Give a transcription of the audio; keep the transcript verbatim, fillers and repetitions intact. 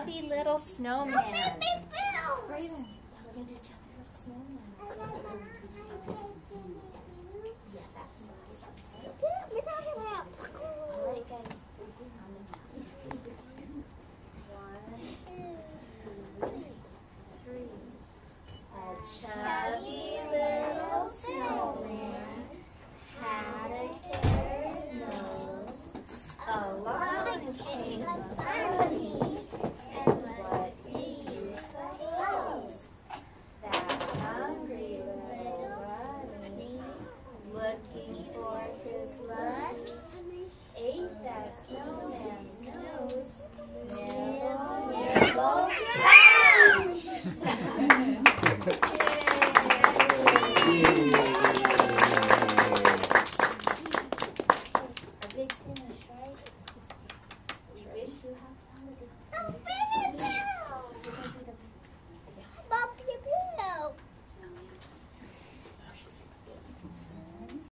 chubby little snowman. Breathe in. We're going to do chubby little snowman.